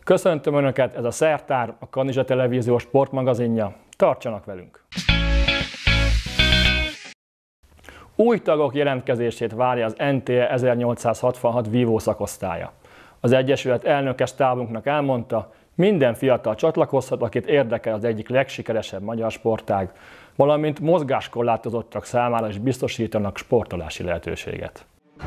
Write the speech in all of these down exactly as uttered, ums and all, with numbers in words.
Köszöntöm Önöket, ez a Szertár, a Kanizsa Televízió sportmagazinja. Tartsanak velünk! Új tagok jelentkezését várja az en té e ezernyolcszázhatvanhat vívó szakosztálya. Az Egyesület elnöke stábunknak elmondta, minden fiatal csatlakozhat, akit érdekel az egyik legsikeresebb magyar sportág, valamint mozgáskorlátozottak számára is biztosítanak sportolási lehetőséget.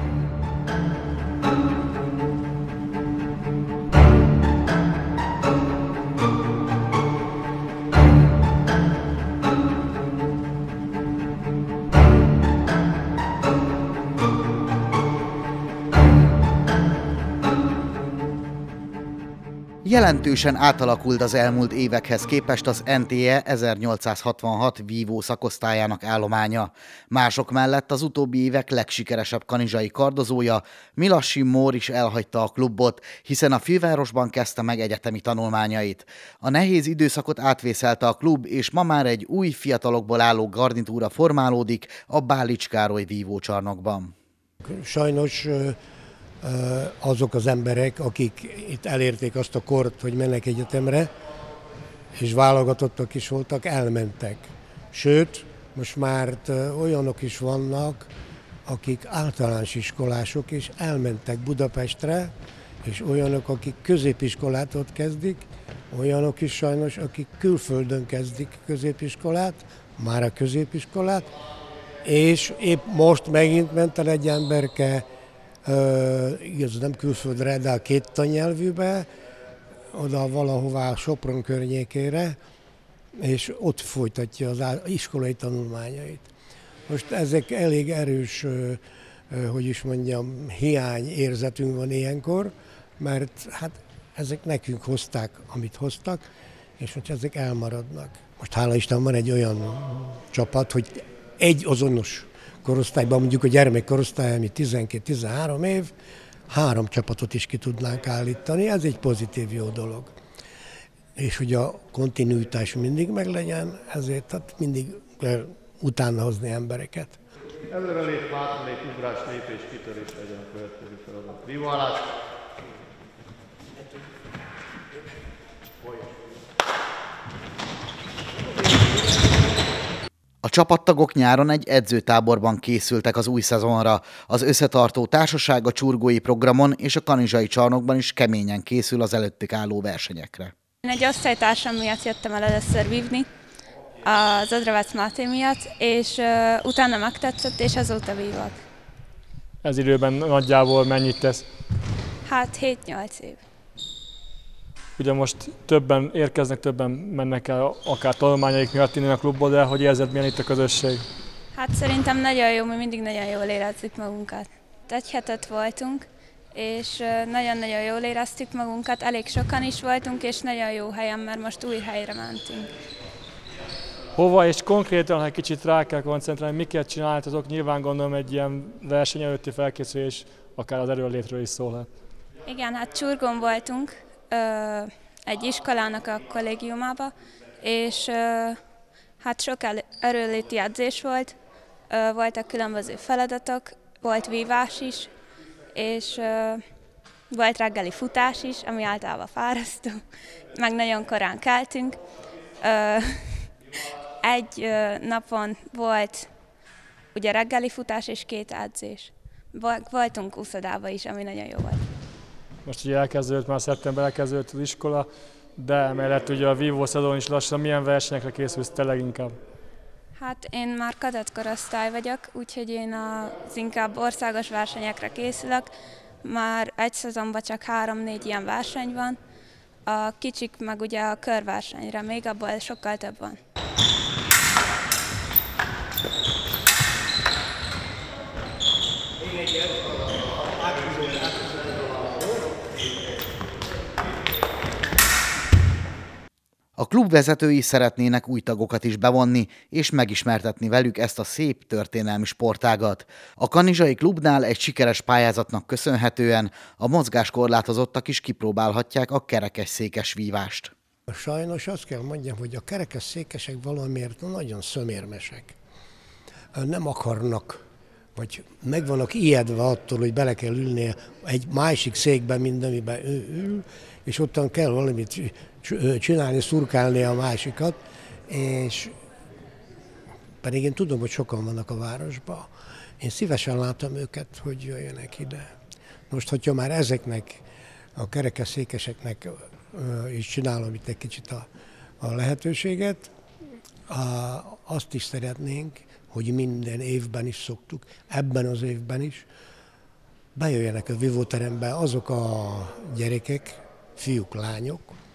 Jelentősen átalakult az elmúlt évekhez képest az en té e ezernyolcszázhatvanhat vívó szakosztályának állománya. Mások mellett az utóbbi évek legsikeresebb kanizsai kardozója, Milassi Mór is elhagyta a klubot, hiszen a fővárosban kezdte meg egyetemi tanulmányait. A nehéz időszakot átvészelte a klub, és ma már egy új, fiatalokból álló garnitúra formálódik a Bálics Károly vívócsarnokban. Sajnos azok az emberek, akik itt elérték azt a kort, hogy mennek egyetemre, és válogatottak is voltak, elmentek. Sőt, most már olyanok is vannak, akik általános iskolások, és elmentek Budapestre, és olyanok, akik középiskolát ott kezdik, olyanok is sajnos, akik külföldön kezdik középiskolát, már a középiskolát, és épp most megint ment el egy emberke, Uh, igaz, nem külföldre, de a két tannyelvűbe, oda valahová Sopron környékére, és ott folytatja az iskolai tanulmányait. Most ezek elég erős, uh, uh, hogy is mondjam, hiányérzetünk van ilyenkor, mert hát ezek nekünk hozták, amit hoztak, és most ezek elmaradnak. Most hála Isten van egy olyan csapat, hogy egy azonos korosztályban, mondjuk a gyermekkorosztály, ami tizenkét-tizenhárom év, három csapatot is ki tudnánk állítani, ez egy pozitív jó dolog. És hogy a kontinuitás mindig meglegyen, ezért tehát mindig kell utána hozni embereket. Előrelép, hátralép, ugrás, lépés, kitörés legyen a következő feladat. Vívóállás! A csapattagok nyáron egy edzőtáborban készültek az új szezonra. Az összetartó társaság a csurgói programon és a kanizsai csarnokban is keményen készül az előttük álló versenyekre. Én egy osztálytársam miatt jöttem el először vívni, az Odravec Máté miatt, és uh, utána megtetszett, és azóta vívok. Ez időben nagyjából mennyit tesz? Hát hét-nyolc év. Ugye most többen érkeznek, többen mennek el akár tanulmányaik miatt innen a klubból, de hogy érzed, milyen itt a közösség? Hát szerintem nagyon jó, mi mindig nagyon jól érezzük magunkat. Egy hetet voltunk, és nagyon-nagyon jól éreztük magunkat, elég sokan is voltunk, és nagyon jó helyen, mert most új helyre mentünk. Hova és konkrétan, ha egy kicsit rá kell koncentrálni, miket csináltatok? Nyilván gondolom egy ilyen verseny előtti felkészülés akár az erőnlétről is szólhat. Igen, hát Csurgón voltunk, egy iskolának a kollégiumába, és hát sok erőnléti edzés volt, voltak különböző feladatok, volt vívás is, és volt reggeli futás is, ami általában fárasztó, meg nagyon korán keltünk. Egy napon volt ugye reggeli futás és két edzés. Voltunk úszodába is, ami nagyon jó volt. Most ugye elkezdődött, már szeptember elkezdődött az iskola, de emellett ugye a vívó szezon is lassan. Milyen versenyekre készülsz te leginkább? Hát én már kadett korosztály vagyok, úgyhogy én az inkább országos versenyekre készülök. Már egy szezonban csak három-négy ilyen verseny van. A kicsik meg ugye a körversenyre, még abból sokkal több van. A klub vezetői szeretnének új tagokat is bevonni, és megismertetni velük ezt a szép történelmi sportágat. A kanizsai klubnál egy sikeres pályázatnak köszönhetően a mozgáskorlátozottak is kipróbálhatják a kerekesszékes vívást. Sajnos azt kell mondjam, hogy a kerekesszékesek valamiért nagyon szömérmesek. Nem akarnak, vagy meg vannak ijedve attól, hogy bele kell ülnie egy másik székben, mint amiben ő ül, és ottan kell valamit csinálni, szurkálni a másikat, és pedig én tudom, hogy sokan vannak a városban. Én szívesen látom őket, hogy jöjjenek ide. Most, hogyha már ezeknek, a kerekesszékeseknek is csinálom itt egy kicsit a, a lehetőséget, a, azt is szeretnénk, hogy minden évben is szoktuk, ebben az évben is, bejöjjenek a vívóterembe azok a gyerekek, fiúk, lányok,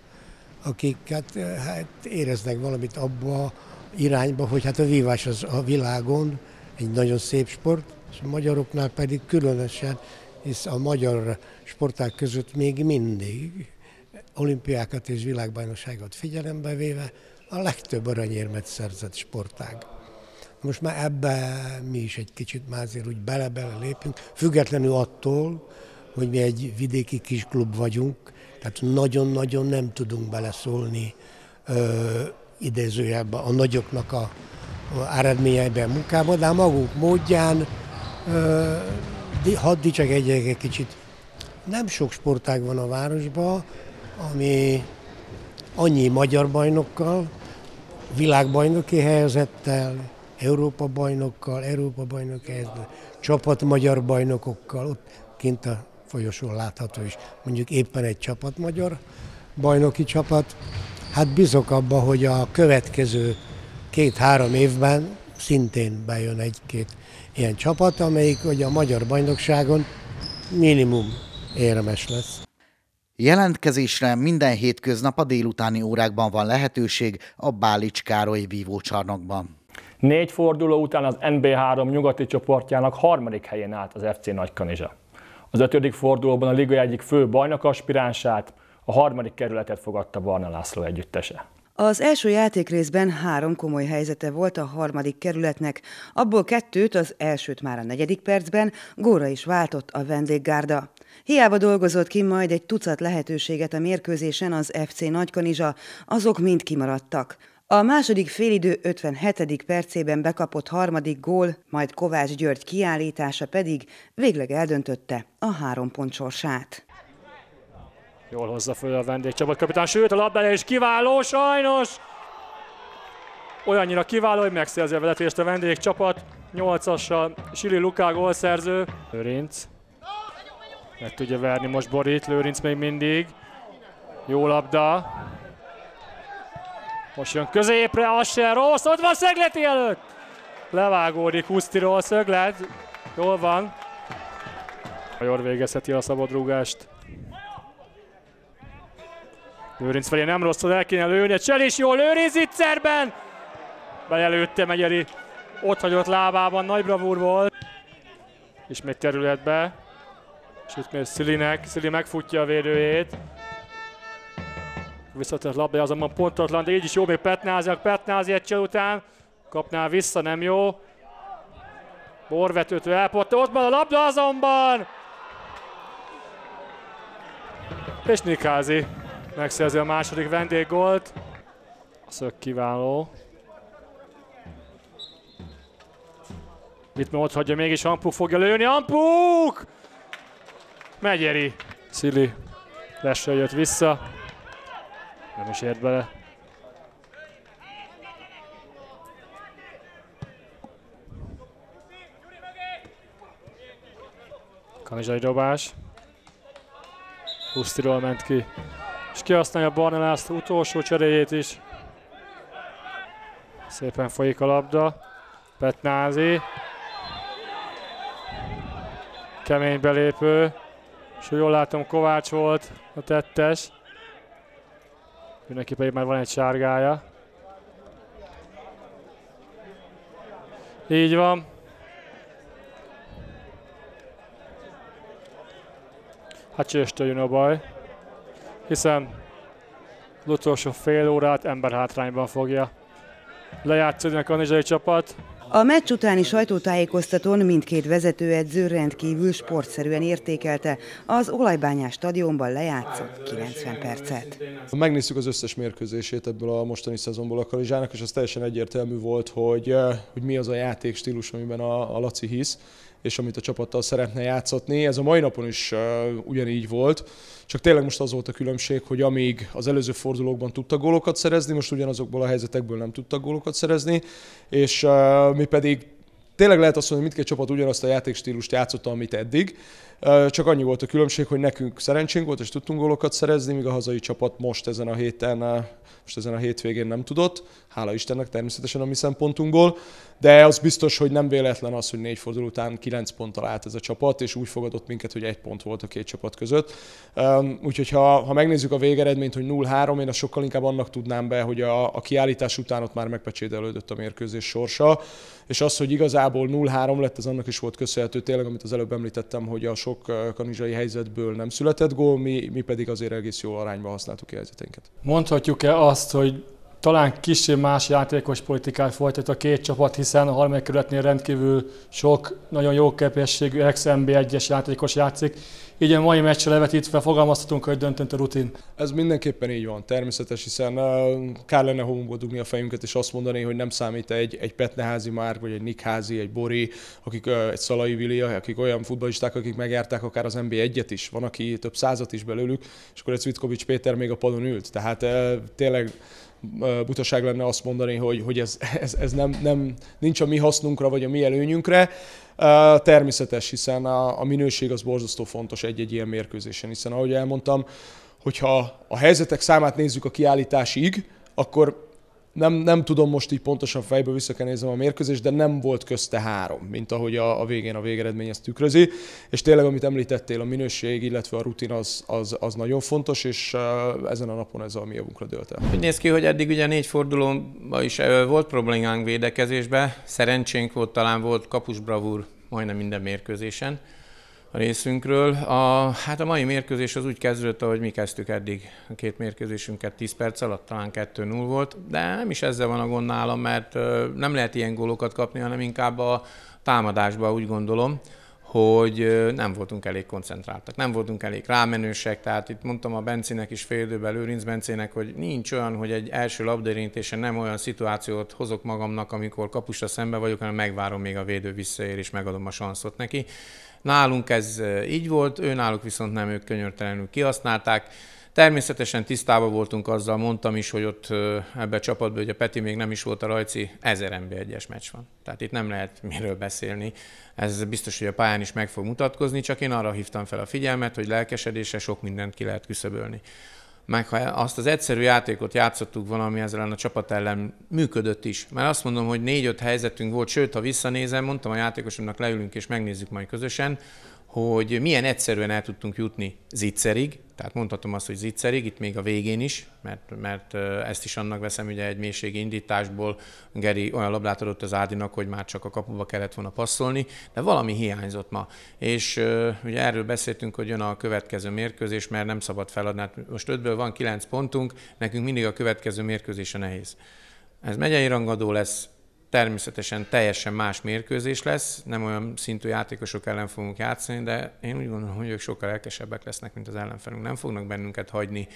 akik hát, hát éreznek valamit abba irányba, hogy hát a vívás az a világon egy nagyon szép sport, és a magyaroknál pedig különösen, hisz a magyar sportág között még mindig olimpiákat és világbajnokságot figyelembe véve a legtöbb aranyérmet szerzett sportág. Most már ebbe mi is egy kicsit már azért úgy bele-bele lépünk, függetlenül attól, hogy mi egy vidéki kis klub vagyunk, tehát nagyon-nagyon nem tudunk beleszólni ö, idézőjelben a nagyoknak a, a eredményeiben, munkába, de a maguk módján ö, hadd dicsekedjek egy kicsit. Nem sok sportág van a városban, ami annyi magyar bajnokkal, világbajnoki helyezettel, Európa bajnokkal, Európa bajnok helyzettel, csapat magyar bajnokokkal, ott kint a folyosón látható is, mondjuk éppen egy csapat magyar bajnoki csapat. Hát bízok abba, hogy a következő két-három évben szintén bejön egy-két ilyen csapat, amelyik hogy a magyar bajnokságon minimum érmes lesz. Jelentkezésre minden hétköznap a délutáni órákban van lehetőség a Bálics Károly vívócsarnokban. Négy forduló után az en bé három nyugati csoportjának harmadik helyén állt az ef cé Nagykanizsa. Az ötödik fordulóban a liga egyik fő bajnokaspiránsát, a harmadik kerületet fogadta Barna László együttese. Az első játékrészben három komoly helyzete volt a harmadik kerületnek, abból kettőt, az elsőt már a negyedik percben gólra is váltott a vendéggárda. Hiába dolgozott ki majd egy tucat lehetőséget a mérkőzésen az ef cé Nagykanizsa, azok mind kimaradtak. A második félidő ötvenhetedik percében bekapott harmadik gól, majd Kovács György kiállítása pedig végleg eldöntötte a három pont sorsát. Jól hozza föl a vendégcsapatkapitán, sőt a labdája is kiváló, sajnos! Olyannyira kiváló, hogy megszerzi a vezetést a vendégcsapat. nyolcassal Sili Luká gólszerző. Lőrinc. Meg tudja verni most Borit, Lőrinc még mindig. Jó labda. Most jön középre, az se rossz, ott van Szegleti előtt! Levágódik Husztiról Szöglet. Jól van. Jól végezheti a szabadrúgást. Lőrinc felé nem rosszul, el kéne lőni, a Csel is jól, Lőrinc zicserben! Belelőtte Megyeri, ott hagyott lábában, nagy bravúr volt. Ismét területbe. És itt még Szilinek, Szili megfutja a védőjét. Visszatett labda, azonban pontatlan, de így is jó még Petnáziak, Petnázi egy Csel után. Kapná vissza, nem jó. Borvetőtől elpotta, ott van a labda azonban! És Nikázi megszerzi a második vendéggolt. A szög kiváló. Itt ott hagyja, mégis Hampuk fogja lőni. Hampuk! Megyeri. Szili Lessel jött vissza. Nem is ért bele. Kanizsai dobás. Husztiról ment ki. És kihasználja Barna László utolsó cseréjét is. Szépen folyik a labda. Petnázi. Kemény belépő. És jól látom, Kovács volt a tettes. Neki pedig már van egy sárgája. Így van. Hát csőstől jön a baj, hiszen az utolsó fél órát emberhátrányban fogja lejátszani a kanizsai csapat. A meccs utáni sajtótájékoztatón mindkét vezetőedző rendkívül sportszerűen értékelte az Olajbányás stadionban lejátszott kilencven percet. Megnéztük az összes mérkőzését ebből a mostani szezonból a Kanizsának, és az teljesen egyértelmű volt, hogy, hogy mi az a játékstílus, amiben a, a Laci hisz. és amit a csapattal szeretne játszatni. Ez a mai napon is uh, ugyanígy volt, csak tényleg most az volt a különbség, hogy amíg az előző fordulókban tudtak gólokat szerezni, most ugyanazokból a helyzetekből nem tudtak gólokat szerezni, és uh, mi pedig tényleg lehet azt mondani, hogy mindkét csapat ugyanazt a játékstílust játszotta, amit eddig, csak annyi volt a különbség, hogy nekünk szerencsénk volt, és tudtunk gólokat szerezni, míg a hazai csapat most ezen a héten, most ezen a hétvégén nem tudott, hála Istennek természetesen a mi szempontunkból, de az biztos, hogy nem véletlen az, hogy négy forduló után kilenc ponttal állt ez a csapat, és úgy fogadott minket, hogy egy pont volt a két csapat között. Úgyhogy ha, ha megnézzük a végeredményt, hogy nulla három, én azt sokkal inkább annak tudnám be, hogy a, a kiállítás után ott már megpecsételődött a mérkőzés sorsa, és az, hogy igazából nulla három lett, ez annak is volt köszönhető, tényleg, amit az előbb említettem, hogy a sok kanizsai helyzetből nem született gól, mi, mi pedig azért egész jó arányban használtuk ki a helyzeteinket. Mondhatjuk-e azt, hogy talán kissé más játékos politikát folytat a két csapat, hiszen a harmadik kerületnél rendkívül sok nagyon jó képességű ex-en bé egyes játékos játszik. Így a mai meccsre levetítve fogalmazhatunk, hogy döntött a rutin. Ez mindenképpen így van, természetes, hiszen uh, kár lenne homokba dugni a fejünket és azt mondani, hogy nem számít egy, egy Petneházi Márk, vagy egy Nikházi, egy Bori, akik, uh, egy Szalai Vili, akik olyan futballisták, akik megjárták akár az en bé egyet is, van, aki több százat is belőlük, és akkor egy Cvitkovics Péter még a padon ült. Tehát uh, tényleg butaság lenne azt mondani, hogy, hogy ez, ez, ez nem, nem, nincs a mi hasznunkra, vagy a mi előnyünkre. Természetes, hiszen a, a minőség az borzasztó fontos egy-egy ilyen mérkőzésen, hiszen ahogy elmondtam, hogyha a helyzetek számát nézzük a kiállításig, akkor nem, nem tudom most így pontosan fejből vissza kell néznem a mérkőzést, de nem volt közte három, mint ahogy a, a végén a végeredmény ezt tükrözi. És tényleg, amit említettél, a minőség, illetve a rutin az, az, az nagyon fontos, és uh, ezen a napon ez a mi javunkra dőlt el. Úgy néz ki, hogy eddig ugye négy fordulóban is volt problémánk védekezésben, szerencsénk volt, talán volt kapusbravúr majdnem minden mérkőzésen a részünkről. A, hát a mai mérkőzés az úgy kezdődött, ahogy mi kezdtük eddig a két mérkőzésünket tíz perc alatt, talán kettő null volt, de nem is ezzel van a gond nálam, mert nem lehet ilyen gólokat kapni, hanem inkább a támadásban úgy gondolom, hogy nem voltunk elég koncentráltak, nem voltunk elég rámenősek, tehát itt mondtam a Bencinek is fél időben, Lőrinc Bencének, hogy nincs olyan, hogy egy első labdaérintésen nem olyan szituációt hozok magamnak, amikor kapusra szembe vagyok, hanem megvárom, még a védő visszaér, és megadom a sanszot neki. Nálunk ez így volt, ő náluk viszont nem, ők könyörtelenül kihasználták. Természetesen tisztában voltunk azzal, mondtam is, hogy ott ebbe a csapatban, ugye Peti még nem is volt a Rajci, ezer en bé egyes meccs van. Tehát itt nem lehet miről beszélni. Ez biztos, hogy a pályán is meg fog mutatkozni, csak én arra hívtam fel a figyelmet, hogy lelkesedésre sok mindent ki lehet küszöbölni. Meg ha azt az egyszerű játékot játszottuk valami ezzel a csapat ellen, működött is. Mert azt mondom, hogy négy-öt helyzetünk volt, sőt, ha visszanézem, mondtam a játékosomnak, leülünk és megnézzük majd közösen, hogy milyen egyszerűen el tudtunk jutni Zicserig, tehát mondhatom azt, hogy Zicserig, itt még a végén is, mert, mert ezt is annak veszem, ugye egy mélységi indításból Geri olyan labdát adott az Ádinak, hogy már csak a kapuba kellett volna passzolni, de valami hiányzott ma. És ugye erről beszéltünk, hogy jön a következő mérkőzés, mert nem szabad feladni. Hát most ötből van kilenc pontunk, nekünk mindig a következő mérkőzés a nehéz. Ez megyei rangadó lesz, természetesen teljesen más mérkőzés lesz, nem olyan szintű játékosok ellen fogunk játszani, de én úgy gondolom, hogy ők sokkal lelkesebbek lesznek, mint az ellenfelünk. Nem fognak bennünket hagyni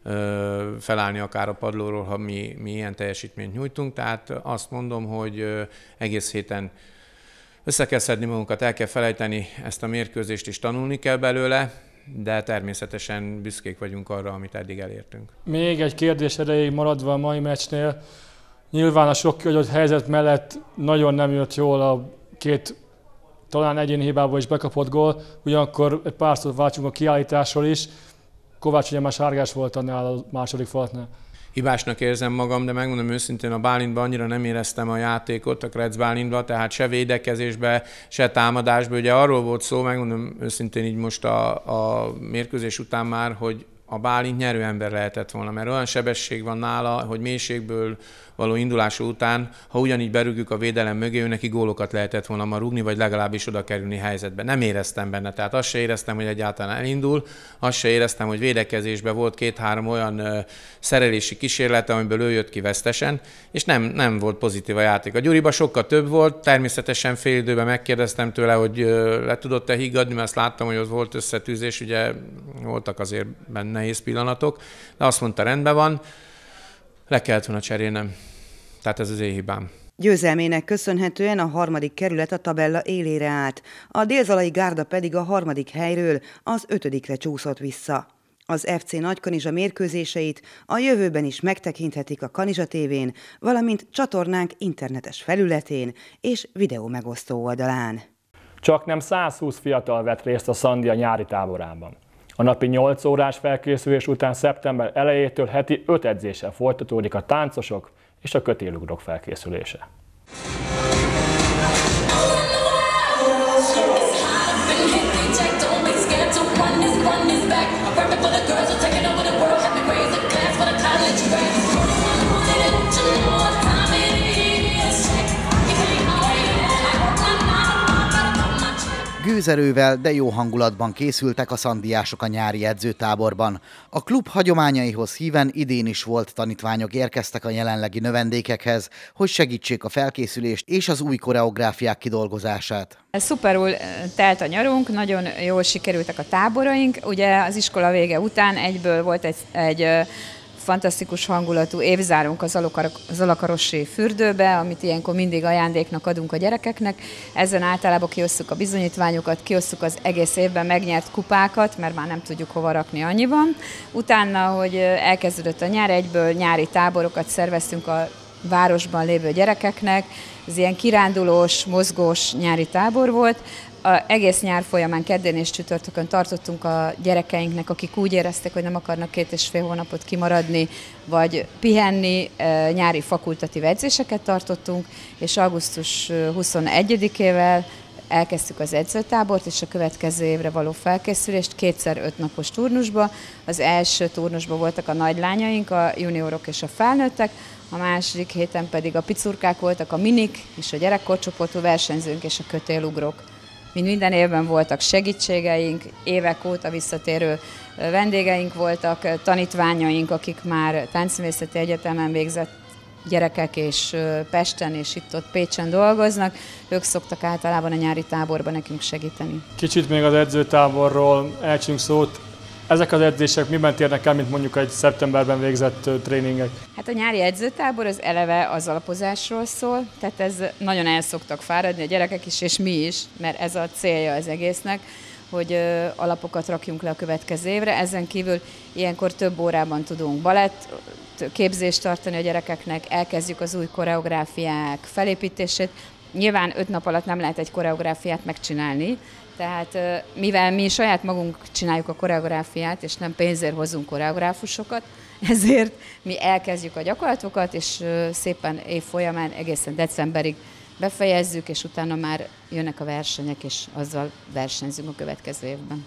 felállni akár a padlóról, ha mi, mi ilyen teljesítményt nyújtunk. Tehát azt mondom, hogy egész héten össze kell szedni magunkat, el kell felejteni ezt a mérkőzést, és tanulni kell belőle, de természetesen büszkék vagyunk arra, amit eddig elértünk. Még egy kérdés erejéig maradva a mai meccsnél. Nyilván a sok kiadott helyzet mellett nagyon nem jött jól a két talán egyéni hibából is bekapott gól, ugyanakkor egy pár szót váltsunk a kiállításról is. Kovács ugye már sárgás volt annál a második falatnál. Hibásnak érzem magam, de megmondom őszintén, a Bálintban annyira nem éreztem a játékot, a Kretz Bálintban, tehát se védekezésbe, se támadásba. Ugye arról volt szó, megmondom őszintén így most a, a mérkőzés után már, hogy a Bálint nyerő ember lehetett volna, mert olyan sebesség van nála, hogy mélységből való indulása után, ha ugyanígy berúgjuk a védelem mögé, ő neki gólokat lehetett volna ma rúgni, vagy legalábbis oda kerülni helyzetbe. Nem éreztem benne, tehát azt se éreztem, hogy egyáltalán elindul, azt se éreztem, hogy védekezésben volt két-három olyan ö, szerelési kísérlete, amiből ő jött ki vesztesen, és nem, nem volt pozitív a játék. A Gyuriba sokkal több volt, természetesen fél időben megkérdeztem tőle, hogy ö, le tudott-e higgadni, mert azt láttam, hogy ott volt összetűzés, ugye voltak azért benne nehéz pillanatok, de azt mondta, rendben van, le kellett volna cserélnem. Tehát ez az én hibám. Győzelmének köszönhetően a harmadik kerület a tabella élére állt, a Dél-Zalai Gárda pedig a harmadik helyről az ötödikre csúszott vissza. Az ef cé Nagykanizsa mérkőzéseit a jövőben is megtekinthetik a Kanizsa tévén, valamint csatornánk internetes felületén és videó megosztó oldalán. Csaknem száz húsz fiatal vett részt a Sandia nyári táborában. A napi nyolc órás felkészülés után szeptember elejétől heti öt edzéssel folytatódik a táncosok és a kötélugrók felkészülése. Gőzerővel, de jó hangulatban készültek a szandiások a nyári edzőtáborban. A klub hagyományaihoz híven idén is volt tanítványok érkeztek a jelenlegi növendékekhez, hogy segítsék a felkészülést és az új koreográfiák kidolgozását. Szuperul telt a nyarunk, nagyon jól sikerültek a táboraink. Ugye az iskola vége után egyből volt egy, egy fantasztikus hangulatú évzárunk az Alakarossi fürdőbe, amit ilyenkor mindig ajándéknak adunk a gyerekeknek. Ezen általában kiosztjuk a bizonyítványokat, kiosztjuk az egész évben megnyert kupákat, mert már nem tudjuk hova rakni, annyi van. Utána, hogy elkezdődött a nyár, egyből nyári táborokat szerveztünk a városban lévő gyerekeknek. Ez ilyen kirándulós, mozgós nyári tábor volt. A egész nyár folyamán keddén és csütörtökön tartottunk a gyerekeinknek, akik úgy érezték, hogy nem akarnak két és fél hónapot kimaradni, vagy pihenni, nyári fakultatív edzéseket tartottunk, és augusztus huszonegyedikével elkezdtük az edzőtábort és a következő évre való felkészülést kétszer öt napos turnusba. Az első turnusban voltak a nagylányaink, a juniorok és a felnőttek, a második héten pedig a picurkák voltak, a minik és a gyerekkorcsoportú versenyzőnk és a kötélugrók. Mint minden évben voltak segítségeink, évek óta visszatérő vendégeink voltak, tanítványaink, akik már táncművészeti egyetemen végzett gyerekek, és Pesten és itt-ott Pécsen dolgoznak. Ők szoktak általában a nyári táborban nekünk segíteni. Kicsit még az edzőtáborról elcsünk szót. Ezek az edzések miben térnek el, mint mondjuk egy szeptemberben végzett tréningek? Hát a nyári edzőtábor az eleve az alapozásról szól, tehát ez nagyon el szoktak fáradni a gyerekek is, és mi is, mert ez a célja az egésznek, hogy alapokat rakjunk le a következő évre. Ezen kívül ilyenkor több órában tudunk balett képzést tartani a gyerekeknek, elkezdjük az új koreográfiák felépítését. Nyilván öt nap alatt nem lehet egy koreográfiát megcsinálni, tehát mivel mi saját magunk csináljuk a koreográfiát, és nem pénzért hozunk koreográfusokat, ezért mi elkezdjük a gyakorlatokat, és szépen év folyamán egészen decemberig befejezzük, és utána már jönnek a versenyek, és azzal versenyzünk a következő évben.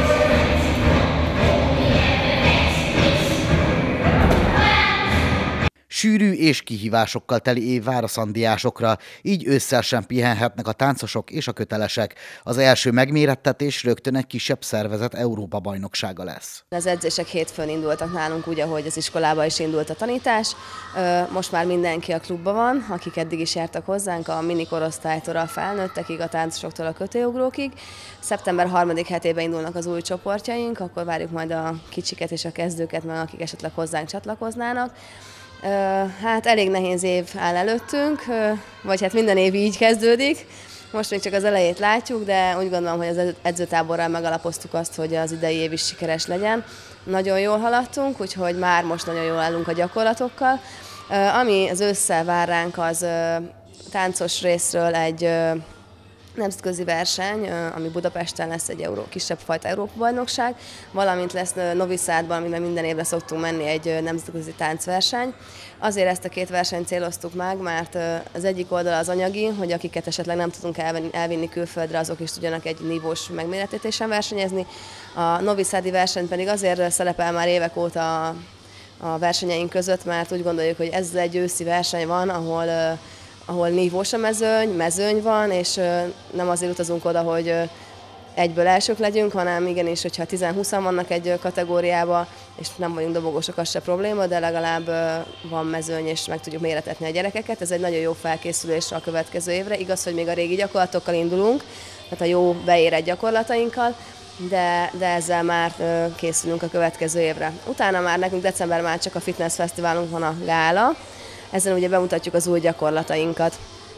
Sűrű és kihívásokkal teli év vár a szandiásokra, így ősszel sem pihenhetnek a táncosok és a kötelesek. Az első megmérettetés rögtön egy kisebb szervezet Európa-bajnoksága lesz. Az edzések hétfőn indultak nálunk úgy, ahogy az iskolában is indult a tanítás. Most már mindenki a klubban van, akik eddig is jártak hozzánk, a mini korosztálytól a felnőttekig, a táncosoktól a kötélugrókig. Szeptember harmadik hetében indulnak az új csoportjaink, akkor várjuk majd a kicsiket és a kezdőket, meg akik esetleg hozzánk csatlakoznának. Hát elég nehéz év áll előttünk, vagy hát minden év így kezdődik. Most még csak az elejét látjuk, de úgy gondolom, hogy az edzőtáborral megalapoztuk azt, hogy az idei év is sikeres legyen. Nagyon jól haladtunk, úgyhogy már most nagyon jól állunk a gyakorlatokkal. Ami az ősszel vár ránk, az táncos részről egy nemzetközi verseny, ami Budapesten lesz egy euró, kisebb fajta Európa-bajnokság, valamint lesz Novi Sadban, amiben minden évre szoktunk menni egy nemzetközi táncverseny. Azért ezt a két versenyt céloztuk meg, mert az egyik oldal az anyagi, hogy akiket esetleg nem tudunk elvinni külföldre, azok is tudjanak egy nívós megmérettetésen versenyezni. A Novi Sadi verseny pedig azért szerepel már évek óta a versenyeink között, mert úgy gondoljuk, hogy ez egy őszi verseny van, ahol ahol nívós a mezőny, mezőny van, és nem azért utazunk oda, hogy egyből elsők legyünk, hanem igenis, hogyha tíz-húszan vannak egy kategóriába, és nem vagyunk dobogósok, az se probléma, de legalább van mezőny, és meg tudjuk méretetni a gyerekeket. Ez egy nagyon jó felkészülés a következő évre. Igaz, hogy még a régi gyakorlatokkal indulunk, tehát a jó beérett gyakorlatainkkal, de, de ezzel már készülünk a következő évre. Utána már nekünk decemberben már csak a fitness fesztiválunk van, a gála. ezen ugye bemutatjuk az új gyakorlatainkat.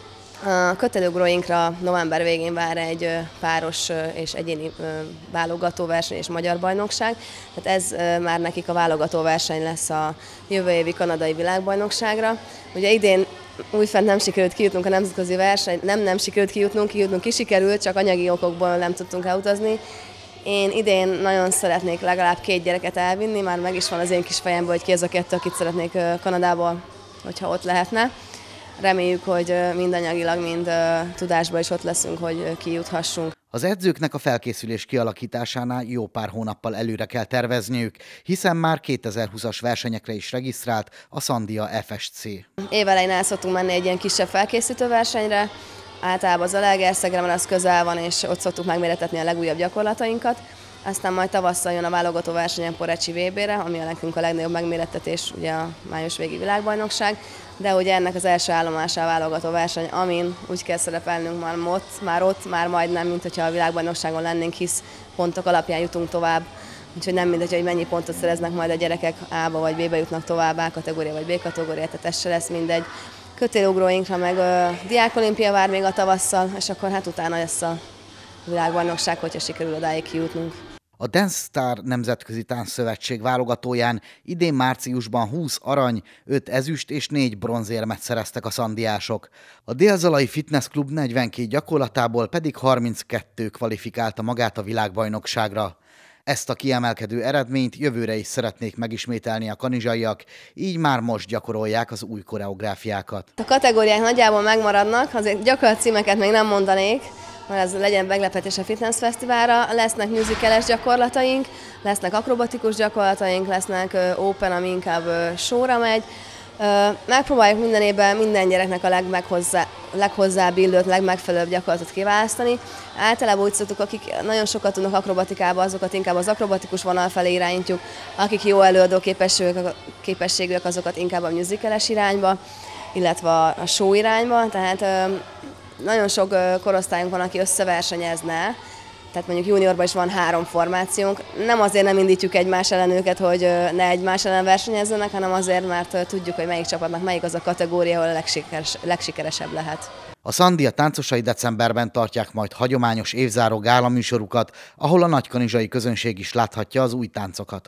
A kötelőugróinkra november végén vár egy páros és egyéni válogatóverseny és magyar bajnokság. Tehát ez már nekik a válogatóverseny lesz a jövő évi kanadai világbajnokságra. Ugye idén újfent nem sikerült kijutnunk a nemzetközi verseny, nem nem sikerült kijutnunk, kijutnunk ki sikerült, csak anyagi okokból nem tudtunk elutazni. Én idén nagyon szeretnék legalább két gyereket elvinni, már meg is van az én kis fejemben, hogy ki ez a kettő, akit szeretnék Kanadába, hogyha ott lehetne. Reméljük, hogy mind anyagilag, mind tudásban is ott leszünk, hogy kijuthassunk. Az edzőknek a felkészülés kialakításánál jó pár hónappal előre kell tervezniük, hiszen már kétezer-húszas versenyekre is regisztrált a Sandia ef es cé. Évelején el szoktunk menni egy ilyen kisebb felkészítő versenyre, általában az Zalaegerszegre, mert az közel van, és ott szoktuk megmérettetni a legújabb gyakorlatainkat. Aztán majd tavasszal jön a válogató versenyen Porecsi vé bére, ami a nekünk a legnagyobb megmérettetés, ugye a május végi világbajnokság, de ugye ennek az első állomása a válogató verseny, amin úgy kell szerepelnünk már ott, már ott, már majdnem, mint hogyha a világbajnokságon lennénk, hisz pontok alapján jutunk tovább. Úgyhogy nem mindegy, hogy mennyi pontot szereznek majd a gyerekek, A-ba vagy B-be jutnak tovább, A kategória vagy B kategória, tehát ez se lesz mindegy. Kötélugróinkra meg a diákolimpia vár még a tavasszal, és akkor hát utána lesz a világbajnokság, hogyha sikerül odáig kijutnunk. A Dance Star Nemzetközi Táncszövetség válogatóján idén márciusban húsz arany, öt ezüst és négy bronzérmet szereztek a szandiások. A Dél-Zalai Fitness Klub negyvenkét gyakorlatából pedig harminckettő kvalifikálta magát a világbajnokságra. Ezt a kiemelkedő eredményt jövőre is szeretnék megismételni a kanizsaiak, így már most gyakorolják az új koreográfiákat. A kategóriák nagyjából megmaradnak, azért gyakorlatcímeket még nem mondanék, mert ez legyen meglepetés a Fitness Fesztiválra. Lesznek musicales gyakorlataink, lesznek akrobatikus gyakorlataink, lesznek open, ami inkább showra megy. Megpróbáljuk minden évben minden gyereknek a legmeghozzá, leghozzább illőt, legmegfelelőbb gyakorlatot kiválasztani. Általában úgy szoktuk, akik nagyon sokat tudnak akrobatikába, azokat inkább az akrobatikus vonal felé irányítjuk, akik jó előadó képességűek, képességűek azokat inkább a musicales irányba, illetve a show irányba. Tehát nagyon sok korosztályunk van, aki összeversenyezne, tehát mondjuk juniorban is van három formációnk. Nem azért nem indítjuk egymás ellen őket, hogy ne egymás ellen versenyezzenek, hanem azért, mert tudjuk, hogy melyik csapatnak melyik az a kategória, ahol a legsikeres, legsikeresebb lehet. A Sandia táncosai decemberben tartják majd hagyományos évzáró gálaműsorukat, ahol a nagykanizsai közönség is láthatja az új táncokat.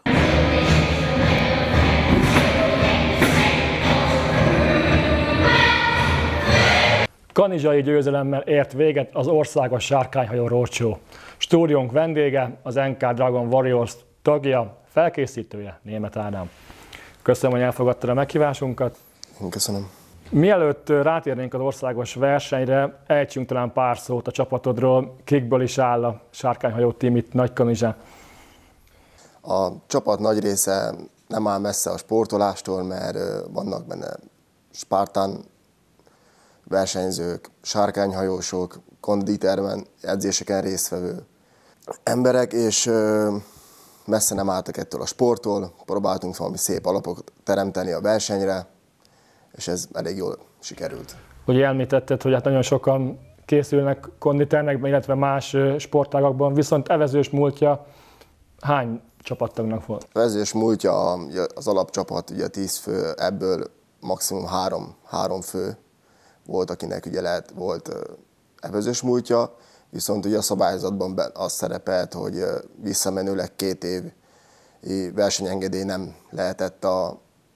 Kanizsai győzelemmel ért véget az országos sárkányhajó roadshow. Stúdiónk vendége, az en ká Dragon Warriors tagja, felkészítője, Németh Ádám. Köszönöm, hogy elfogadtad a meghívásunkat. Köszönöm. Mielőtt rátérnénk az országos versenyre, ejtsünk talán pár szót a csapatodról. Kikből is áll a sárkányhajó tím itt Nagykanizsán? A csapat nagy része nem áll messze a sportolástól, mert vannak benne Spartan versenyzők, sárkányhajósok, konditermen, edzéseken résztvevő emberek, és messze nem álltak ettől a sporttól. Próbáltunk valami szép alapot teremteni a versenyre, és ez elég jól sikerült. Ugye említetted, hogy hát nagyon sokan készülnek konditermekben, illetve más sportágakban, viszont evezős múltja hány csapattagnak volt? Evezős múltja az alapcsapat, ugye tíz fő, ebből maximum három, három fő volt, akinek ugye lehet, volt evezős múltja, viszont ugye a szabályzatban az szerepelt, hogy visszamenőleg két év versenyengedély nem lehetett a,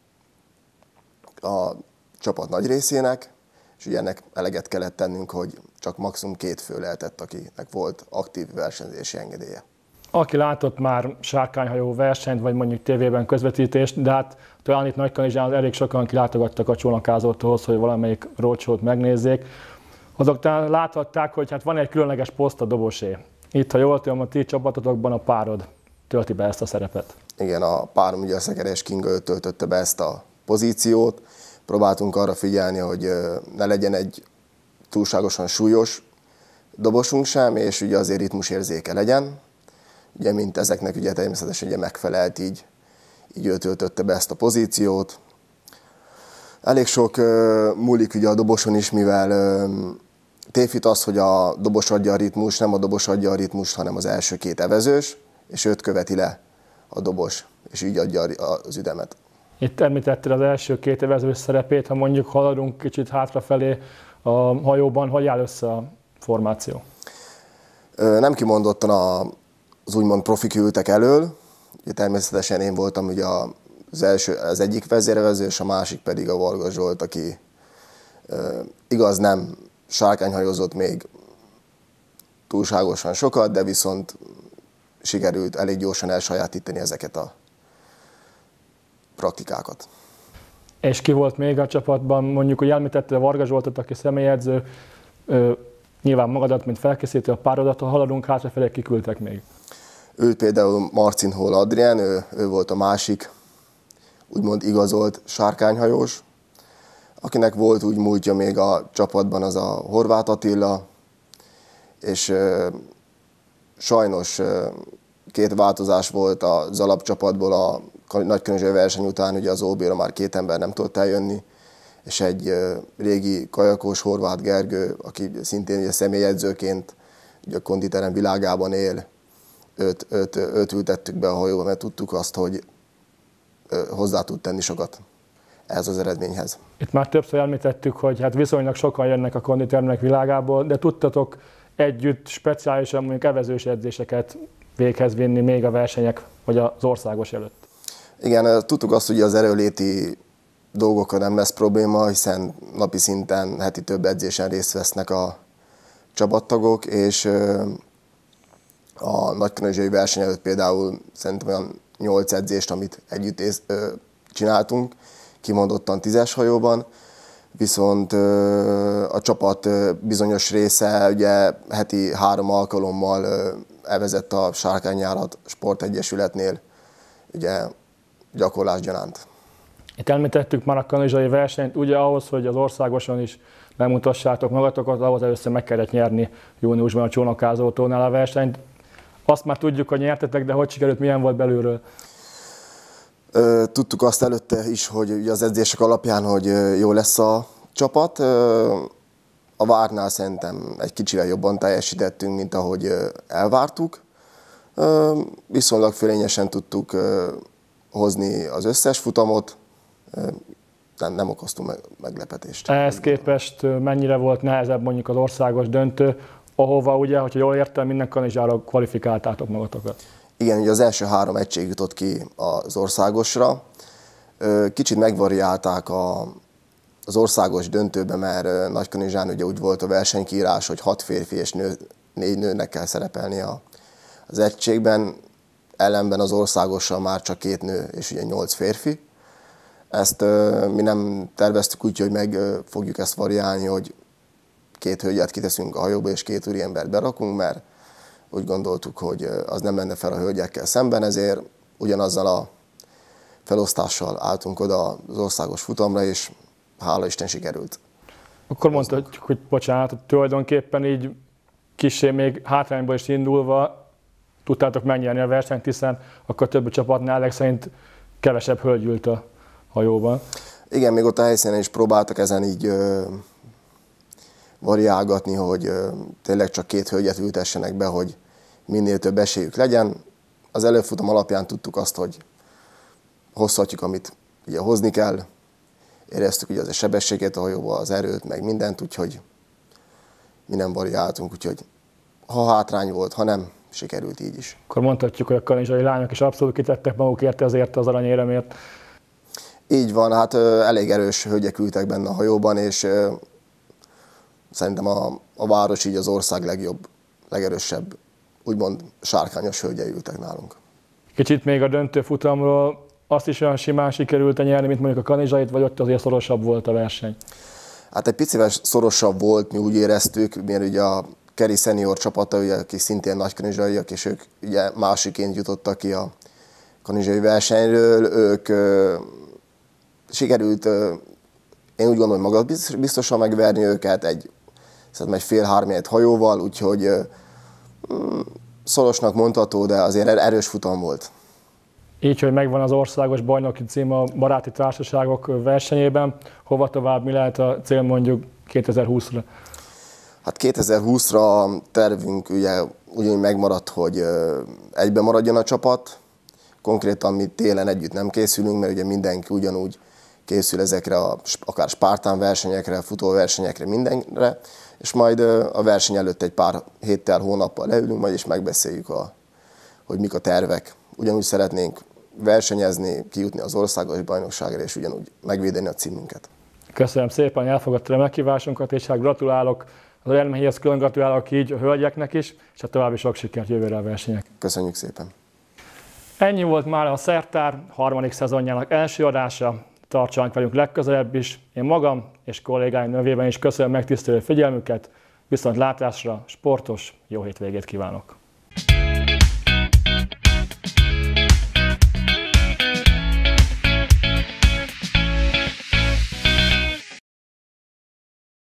a csapat nagy részének, és ugye ennek eleget kellett tennünk, hogy csak maximum két fő lehetett, akinek volt aktív versenyzési engedélye. Aki látott már sárkányhajó versenyt, vagy mondjuk tévében közvetítést, de hát talán itt Nagykanizsán elég sokan kilátogattak a csónakázóthoz, hogy valamelyik roadshow-t megnézzék. Azok talán láthatták, hogy hát van egy különleges poszt a dobosé. Itt, ha jól tudom, a ti csapatotokban a párod tölti be ezt a szerepet. Igen, a párom ugye a Szekeres Kinga töltötte be ezt a pozíciót. Próbáltunk arra figyelni, hogy ne legyen egy túlságosan súlyos dobosunk sem, és ugye azért ritmusérzéke legyen. Ugye, mint ezeknek ugye természetesen ugye megfelelt, így, így ő töltötte be ezt a pozíciót. Elég sok uh, múlik ugye a doboson is, mivel uh, tévhit az, hogy a dobos adja a ritmus, nem a dobos adja a ritmust, hanem az első két evezős, és őt követi le a dobos, és így adja az ütemet. Itt említetted az első két évezős szerepét, ha mondjuk haladunk kicsit hátrafelé a hajóban, hogy áll össze a formáció? Nem kimondottan az úgymond profik ültek elől, ugye természetesen én voltam ugye az, első, az egyik vezérvező, és a másik pedig a Varga Zsolt, aki igaz nem sárkányhajózott még túlságosan sokat, de viszont sikerült elég gyorsan elsajátítani ezeket a praktikákat. És ki volt még a csapatban? Mondjuk, hogy említetted a Varga Zsoltot, aki személyedző, nyilván magadat, mint felkészítő, a párodat, ha haladunk hátrafelé, kiküldtek még? Őt például Marcinhol Adrián, ő, ő volt a másik, úgymond igazolt sárkányhajós, akinek volt úgy múltja még a csapatban, az a Horváth Attila, és ö, sajnos ö, két változás volt az alapcsapatból a nagykönözsei verseny után, ugye az ó bé-ra már két ember nem tudott eljönni, és egy ö, régi kajakós Horváth Gergő, aki szintén ugye személyedzőként ugye a konditerem világában él, őt, őt, őt ültettük be a hajóba, mert tudtuk azt, hogy ö, hozzá tud tenni sokat ehhez az eredményhez. Itt már többször említettük, hogy hát viszonylag sokan jönnek a konditermek világából, de tudtatok együtt speciálisan mondjuk evezős edzéseket véghez vinni még a versenyek vagy az országos előtt? Igen, tudtuk azt, hogy az erőléti dolgokkal nem lesz probléma, hiszen napi szinten heti több edzésen részt vesznek a csapattagok, és a nagykönözsei verseny előtt például szerintem olyan nyolc edzést, amit együtt csináltunk, kimondottan tízes hajóban, viszont a csapat bizonyos része ugye heti három alkalommal elvezett a Sárkányjárat Sportegyesületnél ugye gyakorlás gyanánt. Itt említettük már a kanizsai versenyt, ugye ahhoz, hogy az országoson is megmutassátok magatokat, ahhoz először meg kellett nyerni júniusban a csónakázótónál a versenyt. Azt már tudjuk, hogy nyertetek, de hogy sikerült, milyen volt belülről? Tudtuk azt előtte is, hogy az edzések alapján, hogy jó lesz a csapat. A vártnál szerintem egy kicsivel jobban teljesítettünk, mint ahogy elvártuk. Viszonylag fölényesen tudtuk hozni az összes futamot, nem, nem okoztunk meglepetést. Ehhez képest mennyire volt nehezebb mondjuk az országos döntő, ahova ugye, hogyha jól értem, minden kanizsára kvalifikáltátok magatokat? Igen, ugye az első három egység jutott ki az országosra. Kicsit megvariálták a, az országos döntőbe, mert Nagykanizsán ugye úgy volt a versenykírás, hogy hat férfi és nő, négy nőnek kell szerepelni a, az egységben, ellenben az országossal már csak két nő és ugye nyolc férfi. Ezt mi nem terveztük úgy, hogy meg fogjuk ezt variálni, hogy két hölgyet kiteszünk a hajóba és két úriembert berakunk, mert úgy gondoltuk, hogy az nem lenne fel a hölgyekkel szemben, ezért ugyanazzal a felosztással álltunk oda az országos futamra, és hála Isten sikerült. Akkor mondhatjuk, hogy bocsánat, tulajdonképpen így kissé még hátrányból is indulva tudtátok megnyerni a versenyt, hiszen akkor a többi csapatnál ezek szerint kevesebb hölgy ült a hajóban. Igen, még ott a helyszínen is próbáltak ezen így ö, variálgatni, hogy ö, tényleg csak két hölgyet ültessenek be, hogy minél több esélyük legyen. Az előfutam alapján tudtuk azt, hogy hozhatjuk, amit ugye hozni kell. Éreztük ugye az a sebességet a hajóba, az erőt, meg mindent, úgyhogy mi nem variáltunk, úgyhogy ha hátrány volt, ha nem, sikerült így is. Akkor mondhatjuk, hogy a kanizsai lányok is abszolút kitettek magukért ezért az aranyéremért. Így van, hát ö, elég erős hölgyek ültek benne a hajóban, és ö, szerintem a, a város így az ország legjobb, legerősebb, úgymond sárkányos hölgyei ültek nálunk. Kicsit még a döntőfutamról, azt is olyan simán sikerült nyerni, mint mondjuk a kanizsait, vagy ott azért szorosabb volt a verseny? Hát egy picivel szorosabb volt, mi úgy éreztük, mert ugye a Keri Senior csapata, ugye, akik szintén nagy kanizsaiak, és ők ugye másiként jutottak ki a kanizsai versenyről, ők ö, sikerült, ö, én úgy gondolom, hogy magabiztosan megverni őket egy, szerintem egy fél-három egy hajóval, úgyhogy ö, szorosnak mondható, de azért erős futam volt. Így, hogy megvan az országos bajnoki cím a baráti társaságok versenyében, hova tovább, mi lehet a cél mondjuk kétezer-húszra? Hát kétezer-húszra tervünk ugye ugyanúgy megmaradt, hogy egybe maradjon a csapat. konkrétan mi télen együtt nem készülünk, mert ugye mindenki ugyanúgy készül ezekre a, akár spártán versenyekre, futóversenyekre, mindenre, és majd a verseny előtt egy pár héttel, hónappal leülünk, majd is megbeszéljük, a, hogy mik a tervek. Ugyanúgy szeretnénk versenyezni, kijutni az országos bajnokságra, és ugyanúgy megvédeni a címünket. Köszönöm szépen, hogy elfogadta a meghívásunkat, és hát gratulálok az eredményhez, külön gratulálok így a hölgyeknek is, és a további sok sikert jövőre a versenyek. Köszönjük szépen! Ennyi volt már a Szertár harmadik szezonjának első adása. Tartsanak velünk legközelebb is. Én magam és kollégáim nevében is köszönöm megtisztelő figyelmüket. Viszont látásra, sportos, jó hétvégét kívánok!